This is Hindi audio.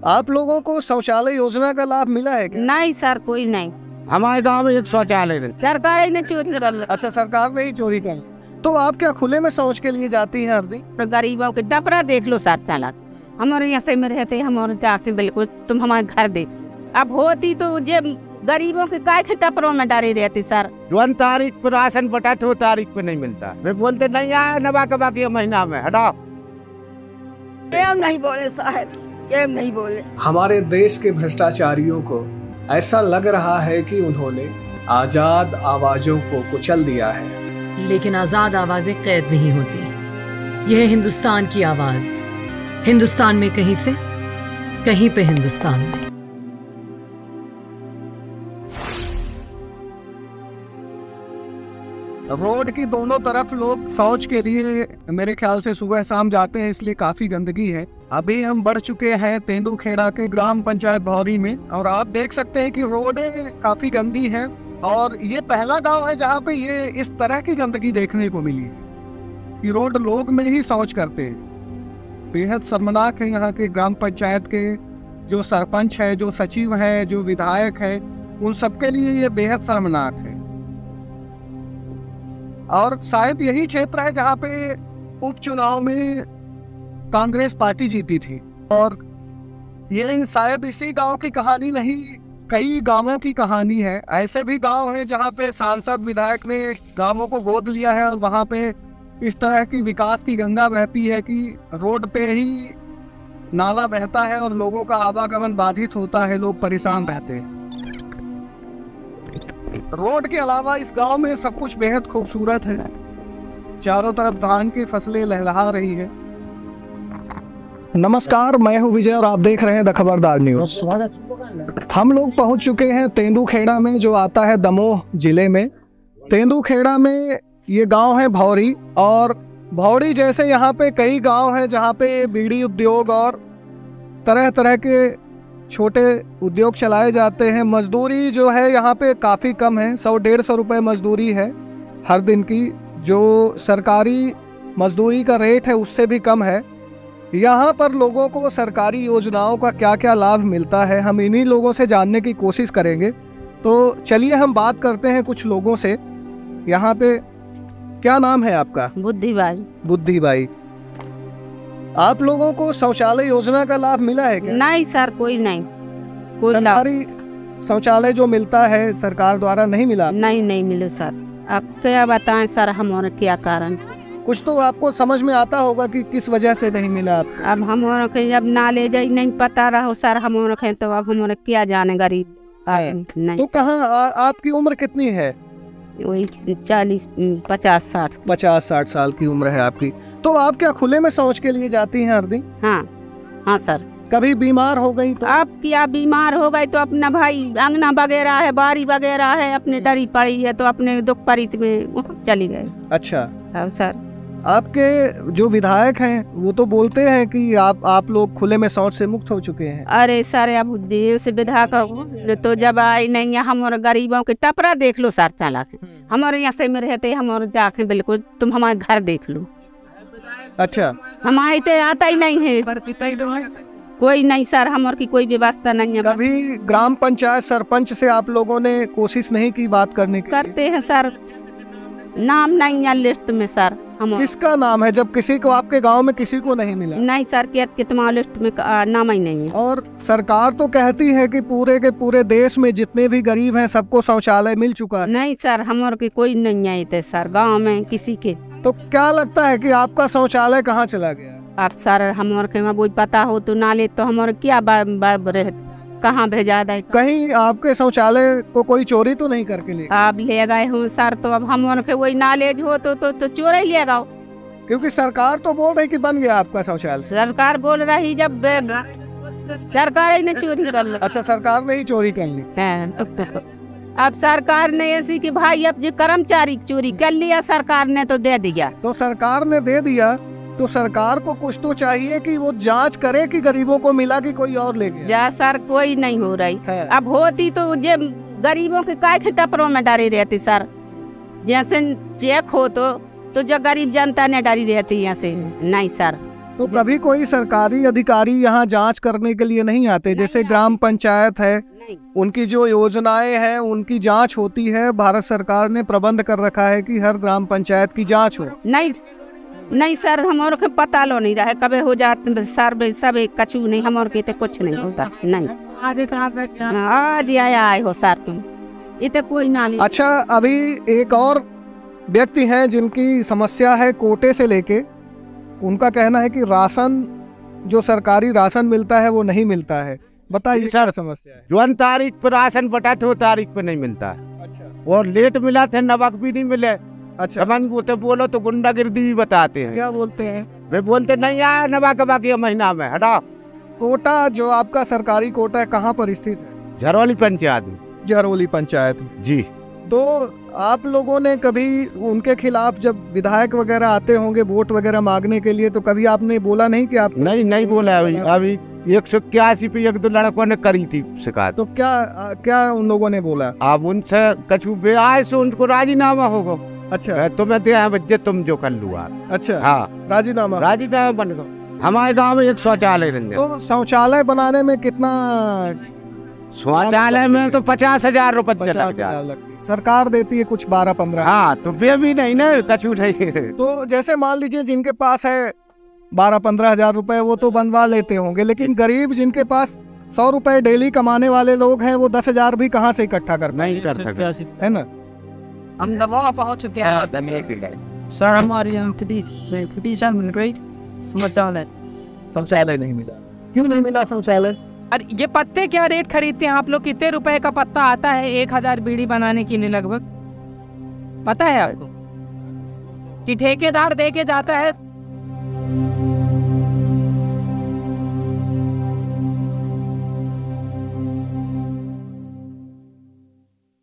आप लोगों को शौचालय योजना का लाभ मिला है क्या? नहीं सर, कोई नहीं। हमारे गांव में एक शौचालय नहीं। सरकार ने चोरी कर लिया। अच्छा, सरकार ने ही चोरी कर। तो आप क्या खुले में शौच के लिए जाती हैं हर दिन? गरीबों के टपरा देख लो सर, चालक हमारे यहाँ से में रहते हमारे जाके बिल्कुल तुम हमारे घर देख। अब होती तो जे गरीबों के काय के टपरों में डरी रहती सर। 1 तारीख पर राशन बटा 2 तारीख पे नहीं मिलता। वे बोलते नहीं आया नवा कबा के महीना में हटाओ। क्यों नहीं बोले साहब, क्यों नहीं बोले? हमारे देश के भ्रष्टाचारियों को ऐसा लग रहा है कि उन्होंने आजाद आवाजों को कुचल दिया है। लेकिन आजाद आवाजें कैद नहीं होती। यह हिंदुस्तान की आवाज, हिंदुस्तान में कहीं से कहीं पे हिंदुस्तान में। रोड की दोनों तरफ लोग शौच के लिए मेरे ख्याल से सुबह शाम जाते हैं, इसलिए काफी गंदगी है। अभी हम बढ़ चुके हैं तेंदुखेड़ा के ग्राम पंचायत भौरी में और आप देख सकते हैं कि रोडें काफी गंदी हैं और ये पहला गांव है जहां पे ये इस तरह की गंदगी देखने को मिली कि रोड लोग में ही शौच करते हैं। बेहद शर्मनाक है। यहाँ के ग्राम पंचायत के जो सरपंच है, जो सचिव है, जो विधायक है, उन सबके लिए ये बेहद शर्मनाक है। और शायद यही क्षेत्र है जहाँ पे उपचुनाव में कांग्रेस पार्टी जीती थी और ये शायद इसी गांव की कहानी नहीं, कई गांवों की कहानी है। ऐसे भी गांव हैं जहां पे सांसद विधायक ने गांवों को गोद लिया है और वहां पे इस तरह की विकास की गंगा बहती है कि रोड पे ही नाला बहता है और लोगों का आवागमन बाधित होता है, लोग परेशान रहते हैं। रोड के अलावा इस गांव में सब कुछ बेहद खूबसूरत है। चारों तरफ धान की फसलें लहलहा रही है। नमस्कार, मैं हूं विजय और आप देख रहे हैं द खबरदार न्यूज। हम लोग पहुंच चुके हैं तेंदुखेड़ा में, जो आता है दमोह जिले में। तेंदुखेड़ा में ये गांव है भौरी और भौरी जैसे यहाँ पे कई गांव हैं जहाँ पे बीड़ी उद्योग और तरह तरह के छोटे उद्योग चलाए जाते हैं। मजदूरी जो है यहाँ पे काफ़ी कम है, 100-150 रुपये मजदूरी है हर दिन की। जो सरकारी मजदूरी का रेट है उससे भी कम है। यहाँ पर लोगों को सरकारी योजनाओं का क्या क्या लाभ मिलता है, हम इन्हीं लोगों से जानने की कोशिश करेंगे। तो चलिए हम बात करते हैं कुछ लोगों से। यहाँ पे क्या नाम है आपका? बुद्धि बाई। बुद्धि बाई, आप लोगों को शौचालय योजना का लाभ मिला है क्या? नहीं सर, कोई नहीं। कोई सरकारी शौचालय जो मिलता है सरकार द्वारा नहीं मिला? नहीं मिले सर। आप क्या बताएं सर, हमारे क्या कारण? कुछ तो आपको समझ में आता होगा कि किस वजह से नहीं मिला आपको। अब हमारे के जब नाले जाए नहीं पता रहो सर हमारे के, तो अब हमारे क्या जाने गरीब नहीं। तो कहाँ आपकी उम्र कितनी है? वही 40, 50, 60। 50-60 साल की उम्र है आपकी। तो आप क्या खुले में शौच के लिए जाती हैं हर दिन? हाँ सर। कभी बीमार हो गई तो? आप क्या बीमार हो गई तो अपना भाई अंगना वगैरह है, बारी वगैरह है, अपने डरी पड़ी है तो अपने दुख परित में चली गए। अच्छा। हाँ सर। आपके जो विधायक हैं वो तो बोलते हैं कि आप लोग खुले में शौच से मुक्त हो चुके हैं। अरे सर, अब देव से विधायक तो जब आई नहीं है, हमारे गरीबों के टपरा देख लो सर, चालक हमारे यहाँ से में रहते हमारे जाके बिल्कुल तुम हमारे घर देख लो। अच्छा। हमारे तो आता ही नहीं है, कोई नहीं सर, हमारे की कोई व्यवस्था नहीं है। कभी ग्राम पंचायत सरपंच से आप लोगों ने कोशिश नहीं की बात करने की? करते हैं सर, नाम नहीं है लिस्ट में सर। किसका नाम है जब किसी को आपके गांव में किसी को नहीं मिला? नहीं सर, के तुम्हारे लिस्ट में नाम ही नहीं है। और सरकार तो कहती है कि पूरे के पूरे देश में जितने भी गरीब हैं सबको शौचालय मिल चुका है। नहीं सर, हमारे की कोई नहीं आए थे सर गांव में किसी के। तो क्या लगता है कि आपका शौचालय कहाँ चला गया? आप सर हमारे के वो पता हो तो नाले तो हमारे क्या कहाँ भेजा दे? कहीं आपके शौचालय को कोई चोरी तो नहीं करके ले? आप ले गए हो सर, तो अब हमारे के वही नालेज हो तो चोरी ले गए। क्योंकि सरकार तो बोल रही कि बन गया आपका शौचालय। सरकार बोल रही जब सरकार ने चोरी कर ली। अच्छा, सरकार ने ही चोरी कर ली। अब सरकार ने ऐसी कि भाई अब जो कर्मचारी चोरी कर लिया सरकार ने तो दे दिया। तो सरकार ने दे दिया तो सरकार को कुछ तो चाहिए कि वो जांच करे कि गरीबों को मिला कि कोई और ले गया। जा सर, कोई नहीं हो रही है। अब होती तो जे गरीबों के काय के टपरों में डरी रहती सर। जैसे चेक हो तो जो गरीब जनता ने डरी रहती है से नहीं सर। तो कभी कोई सरकारी अधिकारी यहाँ जांच करने के लिए नहीं आते? जैसे ग्राम पंचायत है, नहीं उनकी जो योजनाएं हैं उनकी जांच होती है, भारत सरकार ने प्रबंध कर रखा है कि हर ग्राम पंचायत की जांच हो। नहीं नहीं सर, हमारे को पता लो नहीं रहा कभी हो जाते सर सब एक कछु नहीं, हमारे के कुछ नहीं होता। नहीं आज आए हो सर तुम इतने कोई ना। अच्छा, अभी एक और व्यक्ति हैं जिनकी समस्या है कोटे से लेके। उनका कहना है कि राशन, जो सरकारी राशन मिलता है वो नहीं मिलता है। बताइए क्या समस्या है? जो तारीख पर राशन बटा थे वो तारीख पे नहीं मिलता है। अच्छा, और लेट मिला थे, नमक भी नहीं मिले। अच्छा, समझ को तो बोलो तो गुंडागिर्दी भी बताते हैं। क्या बोलते हैं? वे बोलते नहीं आया नमक बाकी महीना में, हटाओ। कोटा जो आपका सरकारी कोटा है कहाँ पर स्थित है? झरौली पंचायत में। झरौली पंचायत में। जी। तो आप लोगों ने कभी उनके खिलाफ, जब विधायक वगैरह आते होंगे वोट वगैरह मांगने के लिए, तो कभी आपने बोला नहीं कि आप? नहीं बोला। अभी 181 पे एक दो लड़कों ने करी थी शिकायत। तो क्या उन लोगों ने बोला? अब उनसे कछु बे आए सो उनको राजीनामा होगा। अच्छा, तुम्हें दिया बच्चे तुम जो कर लू। अच्छा, हाँ, राजीनामा बन गया। हमारे गांव में एक शौचालय बन गया। तो शौचालय बनाने में कितना? शौचालय में तो 50,000 रुपए 50,000 लगती है। सरकार देती है कुछ 12-15। हाँ, तो वे भी नहीं ना, कछु नहीं। तो जैसे मान लीजिए जिनके पास है 12-15 हजार रुपए, वो तो बनवा लेते होंगे, लेकिन गरीब जिनके पास 100 रुपए डेली कमाने वाले लोग हैं, वो 10,000 भी कहाँ से इकट्ठा कर नहीं कर सकते, है ना? हम दबाव पहुंच चुके हैं सर। हमारे यहाँ शौचालय नहीं मिला। क्यों नहीं मिला शौचालय? अरे ये पत्ते क्या रेट खरीदते हैं आप लोग? कितने रुपए का पत्ता आता है 1000 बीड़ी बनाने के लिए लगभग? पता है आपको कि ठेकेदार दे के जाता है